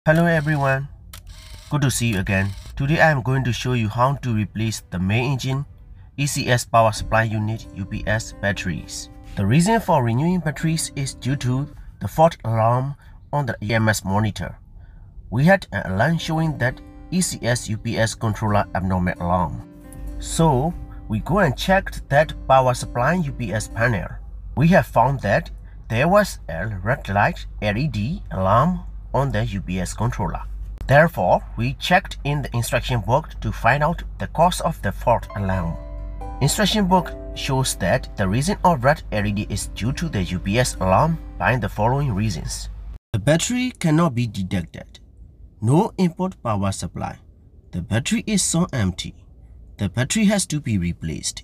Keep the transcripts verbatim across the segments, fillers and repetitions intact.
Hello everyone, good to see you again. Today I am going to show you how to replace the main engine E C S power supply unit U P S batteries. The reason for renewing batteries is due to the fault alarm on the E M S monitor. We had an alarm showing that E C S U P S controller abnormal alarm. So we go and checked that power supply U P S panel. We have found that there was a red light L E D alarm on the U P S controller. Therefore, we checked in the instruction book to find out the cause of the fault alarm. Instruction book shows that the reason of red L E D is due to the U P S alarm by the following reasons. The battery cannot be detected. No input power supply. The battery is so empty. The battery has to be replaced.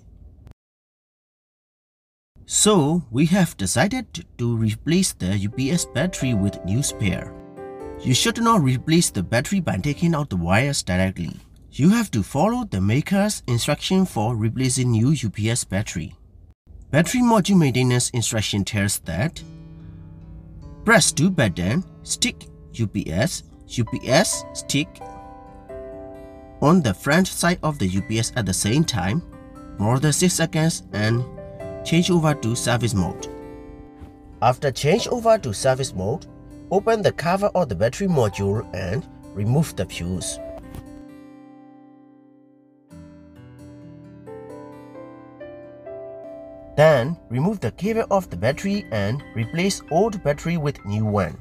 So, we have decided to replace the U P S battery with new spare. You should not replace the battery by taking out the wires directly. You have to follow the maker's instruction for replacing new U P S battery. Battery module maintenance instruction tells that press two button, stick U P S, U P S stick on the front side of the U P S at the same time, more than six seconds, and change over to service mode. After change over to service mode, open the cover of the battery module and remove the fuse. Then remove the cable of the battery and replace old battery with new one.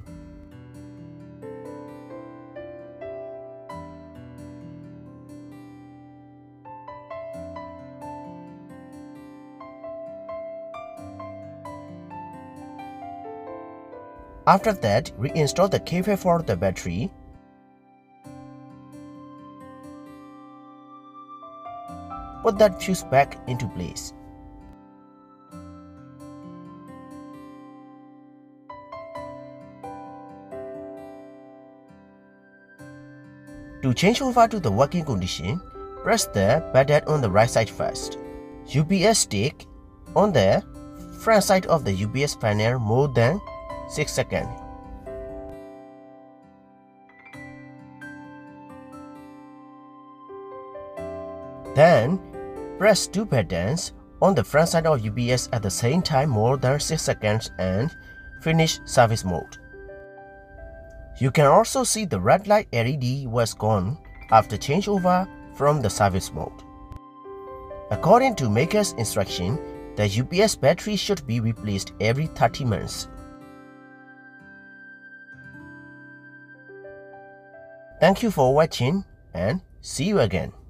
After that, reinstall the cable for the battery. Put that fuse back into place. To change over to the working condition, press the button on the right side first. U P S stick on the front side of the U P S panel more than six seconds. Then press two buttons on the front side of U P S at the same time more than six seconds and finish service mode. You can also see the red light L E D was gone after changeover from the service mode. According to maker's instruction, the U P S battery should be replaced every thirty months. Thank you for watching and see you again.